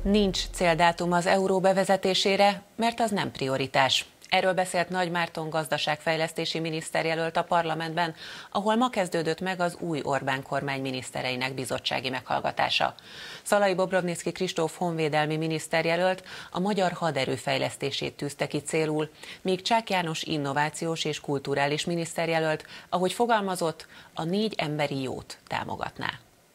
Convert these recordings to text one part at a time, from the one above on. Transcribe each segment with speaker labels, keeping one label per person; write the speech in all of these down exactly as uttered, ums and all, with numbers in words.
Speaker 1: Nincs céldátum az euró bevezetésére, mert az nem prioritás. Erről beszélt Nagy Márton gazdaságfejlesztési miniszterjelölt a parlamentben, ahol ma kezdődött meg az új Orbán kormány minisztereinek bizottsági meghallgatása. Szalai Bobrovnicki Kristóf honvédelmi miniszterjelölt a magyar haderő fejlesztését tűzte ki célul, míg Csák János innovációs és kulturális miniszterjelölt, ahogy fogalmazott, a négy emberi jót támogatná.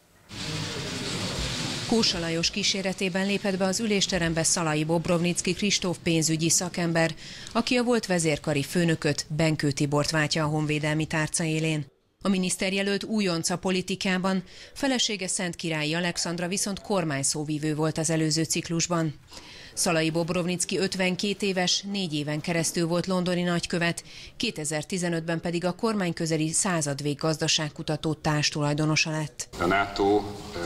Speaker 2: Kósa Lajos kíséretében lépett be az ülésterembe Szalai Bobrovnicki Kristóf pénzügyi szakember, aki a volt vezérkari főnököt, Benkő Tibort váltja a honvédelmi tárca élén. A miniszterjelölt újonc a politikában, felesége Szentkirályi Alexandra viszont kormányszóvivő volt az előző ciklusban. Szalai Bobrovnicki ötvenkét éves, négy éven keresztül volt londoni nagykövet, kétezer-tizenötben pedig a kormányközeli Századvég gazdaságkutató társtulajdonosa lett.
Speaker 3: A NATO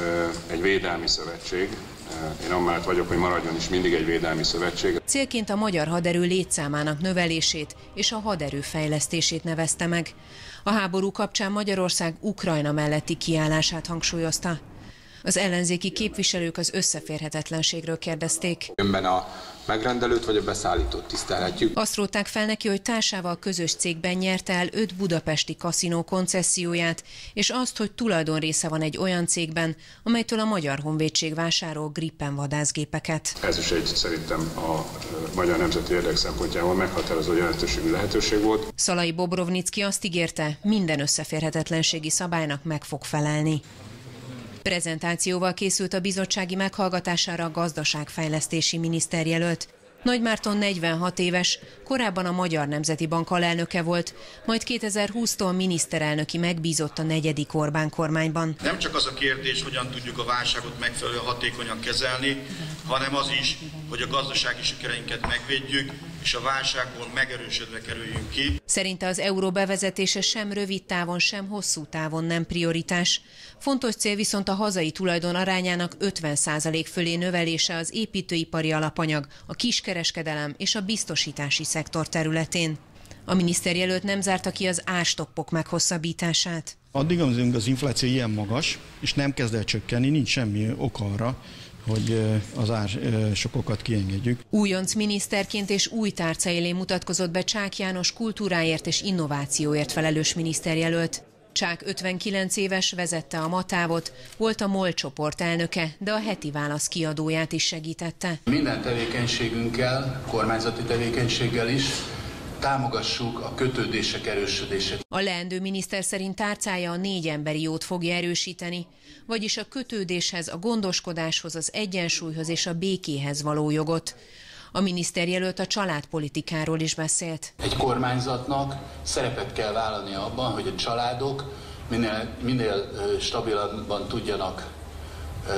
Speaker 3: egy védelmi szövetség. Én amellett vagyok, hogy maradjon is mindig egy védelmi szövetség.
Speaker 2: Célként a magyar haderő létszámának növelését és a haderő fejlesztését nevezte meg. A háború kapcsán Magyarország Ukrajna melletti kiállását hangsúlyozta. Az ellenzéki képviselők az összeférhetetlenségről kérdezték.
Speaker 4: Önben a megrendelőt vagy a beszállítót tisztelhetjük.
Speaker 2: Azt rótták fel neki, hogy társával közös cégben nyerte el öt budapesti kaszinó koncesszióját, és azt, hogy tulajdonrésze van egy olyan cégben, amelytől a Magyar Honvédség vásárol Gripen vadászgépeket.
Speaker 3: Ez is egy szerintem a magyar nemzeti érdek szempontjából meghatározó jelentőségű lehetőség volt.
Speaker 2: Szalai Bobrovnicki azt ígérte, minden összeférhetetlenségi szabálynak meg fog felelni. Prezentációval készült a bizottsági meghallgatására a gazdaságfejlesztési miniszterjelölt. Nagy Márton negyvenhat éves, korábban a Magyar Nemzeti Bank alelnöke volt, majd kétezer-húsztól miniszterelnöki megbízott a negyedik Orbán kormányban.
Speaker 5: Nem csak az a kérdés, hogyan tudjuk a válságot megfelelően hatékonyan kezelni, hanem az is, hogy a gazdasági sikereinket megvédjük, és a válságból megerősödve kerüljünk ki.
Speaker 2: Szerinte az euró bevezetése sem rövid távon, sem hosszú távon nem prioritás. Fontos cél viszont a hazai tulajdon arányának ötven százalék fölé növelése az építőipari alapanyag, a kiskereskedelem és a biztosítási szektor területén. A miniszterjelölt nem zárta ki az árstoppok meghosszabbítását.
Speaker 6: Addig, amíg az infláció ilyen magas, és nem kezd el csökkenni, nincs semmi ok arra, hogy az ársokokat kiengedjük.
Speaker 2: Újonc miniszterként és új tárca élén mutatkozott be Csák János kultúráért és innovációért felelős miniszterjelölt. Csák ötvenkilenc éves, vezette a Matávot, volt a MOL csoport elnöke, de a Heti Válasz kiadóját is segítette.
Speaker 7: Minden tevékenységünkkel, kormányzati tevékenységgel is támogassuk a kötődések erősödését.
Speaker 2: A leendő miniszter szerint tárcája a négy emberi jót fogja erősíteni, vagyis a kötődéshez, a gondoskodáshoz, az egyensúlyhoz és a békéhez való jogot. A miniszterjelölt a családpolitikáról is beszélt.
Speaker 7: Egy kormányzatnak szerepet kell vállalnia abban, hogy a családok minél, minél stabilabban tudjanak ö,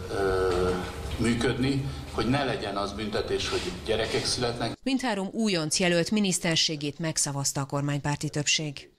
Speaker 7: ö, működni, hogy ne legyen az büntetés, hogy gyerekek születnek.
Speaker 2: Mindhárom újonc jelölt miniszterségét megszavazta a kormánypárti többség.